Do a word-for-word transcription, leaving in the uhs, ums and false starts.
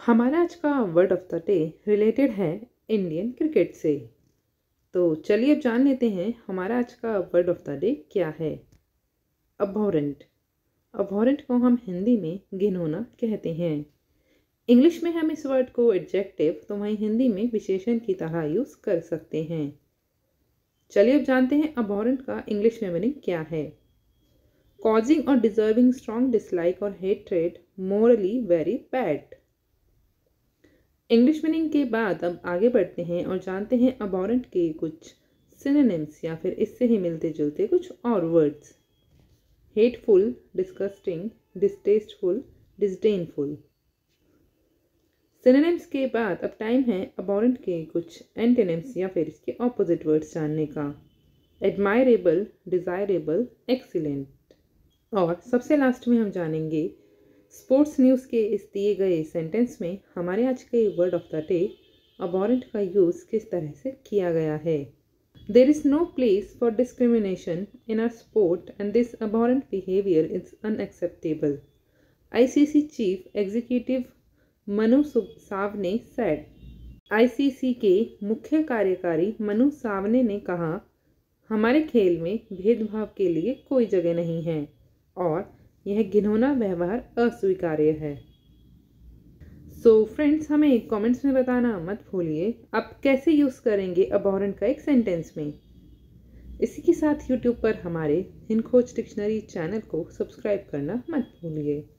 हमारा आज का word of the day related है इंडियन क्रिकेट से। तो चलिए अब जान लेते हैं हमारा आज का वर्ड ऑफ द डे क्या है। अबॉरेंट। अबॉरेंट को हम हिंदी में घिनौना कहते हैं। इंग्लिश में हम इस वर्ड को एडजेक्टिव तो वहीं हिंदी में विशेषण की तरह यूज़ कर सकते हैं। चलिए अब जानते हैं अबॉरेंट का इंग्लिश में मीनिंग क्या है। कॉजिंग और डिजर्विंग स्ट्रॉन्ग डिसलाइक और hatred, morally very bad. English meaning के बाद अब आगे बढ़ते हैं और जानते हैं अबॉरेंट के कुछ सिनोनिम्स या फिर इससे ही मिलते जुलते कुछ और words. Hateful, disgusting, distasteful, disdainful. Synonyms के बाद अब टाइम है अबॉरेंट के कुछ एंटोनिम्स या फिर इसके ऑपोजिट वर्ड्स जानने का। Admirable, desirable, excellent. और सबसे लास्ट में हम जानेंगे स्पोर्ट्स न्यूज़ के इस दिए गए सेंटेंस में हमारे आज के word of the day abhorrent का यूज़ किस तरह से किया गया है। There is no place for discrimination in our sport and this abhorrent behaviour is unacceptable. ICC chief executive Manu Sawhney said. ICC के मुख्य कार्यकारी मनु सावने ने कहा, हमारे खेल में भेदभाव के लिए कोई जगह नहीं है और यह घिनौना व्यवहार अस्वीकार्य है। सो so फ्रेंड्स, हमें कमेंट्स में बताना मत भूलिए आप कैसे यूज़ करेंगे अबॉरेंट का एक सेंटेंस में। इसी के साथ यूट्यूब पर हमारे हिंदखोज डिक्शनरी चैनल को सब्सक्राइब करना मत भूलिए।